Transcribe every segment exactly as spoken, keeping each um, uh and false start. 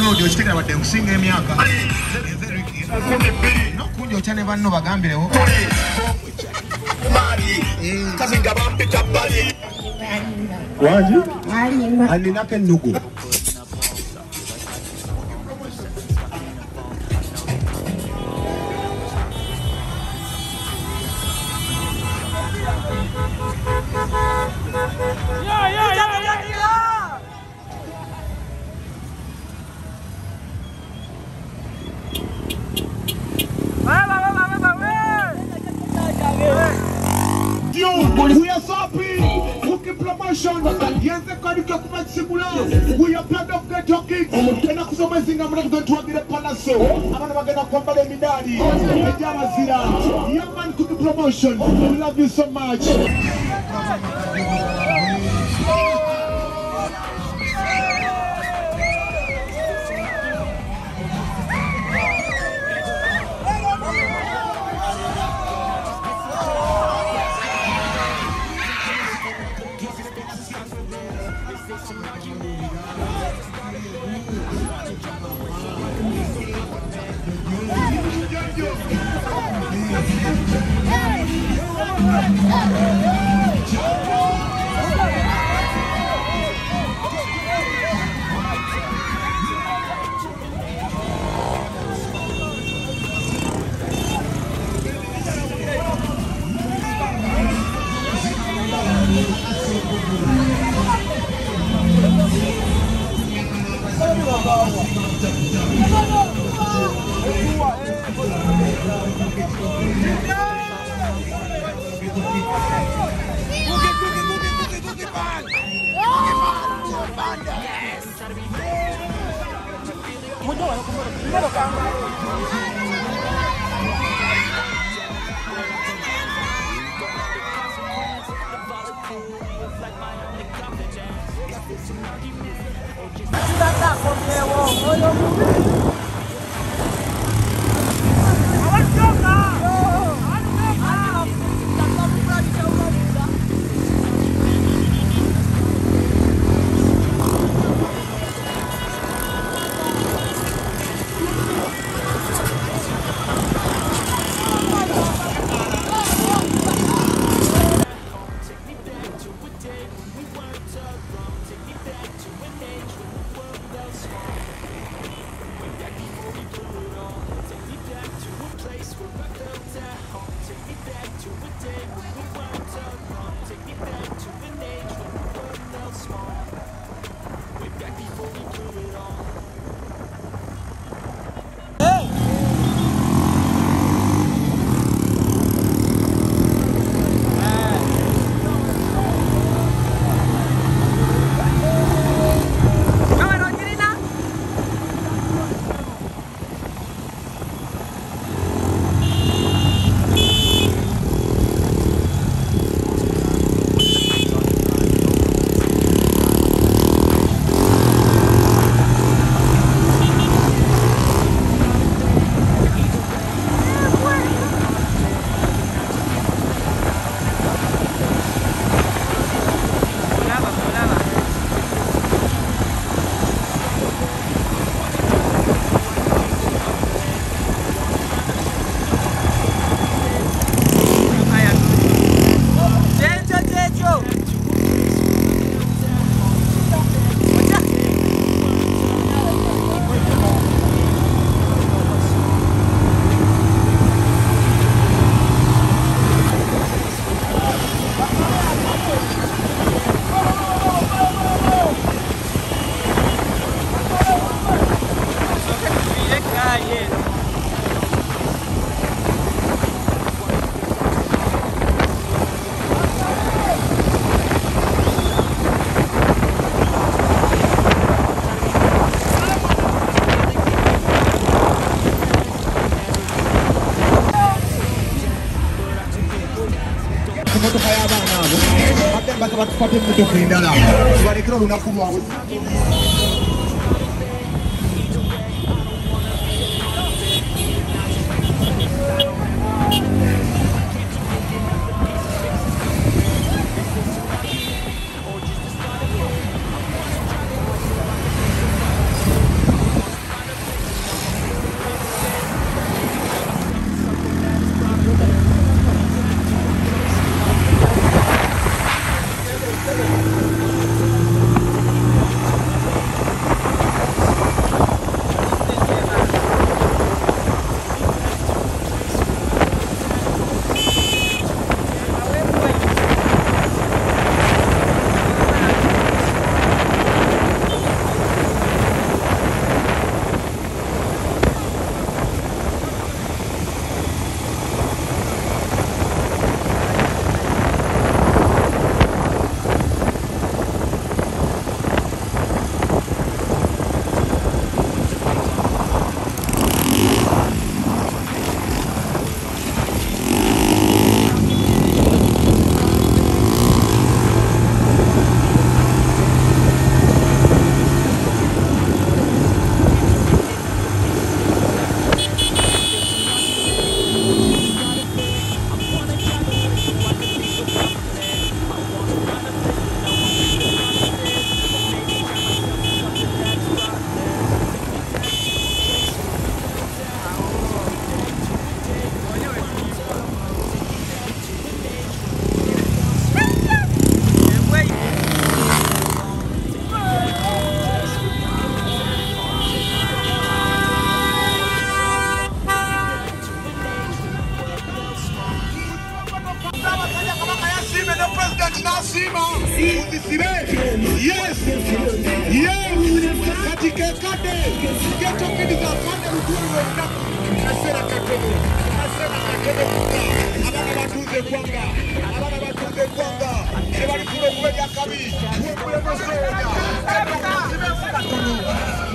audio chitekera badde nkusinga emyaka. No kunjo chane banno bagambirewo. Kazinga bampita bali. Waji? Alimba. Alinake nugu. Yeah, yeah, yeah, yeah, yeah. Va, va, va, va, va, va. We are so happy. Kookie promotion. Yes, the Kookie kumat simula. We are proud of Ghetto kids. Tena kusoma zinga mwana kutuagira panaso. Amana magana kwamba le midadi. Ejama zira. Yeah man, Kookie promotion. We love you so much. Bakapate muto kwendala tubalekera olunaku lwabwe Tikekade, Ghetto Kids are fond of doing it. I said I can't do it. I said I can't do it. I'm about to do the Kwanga. I'm about to do the Kwanga. Everybody put up where you're coming. Wembly was there. I'm about to do the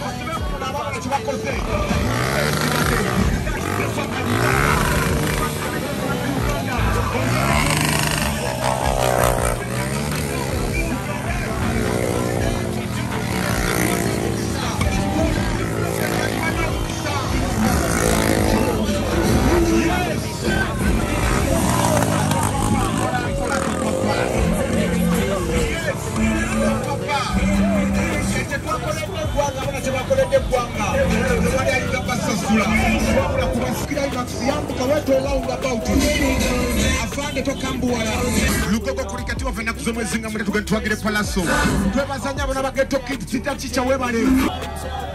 Lugogo kurikatiwa vena kuzomwe zinga mwete tukentwagire palaso. Tuwe mazanya wana Ghetto Kids, sita chicha webale.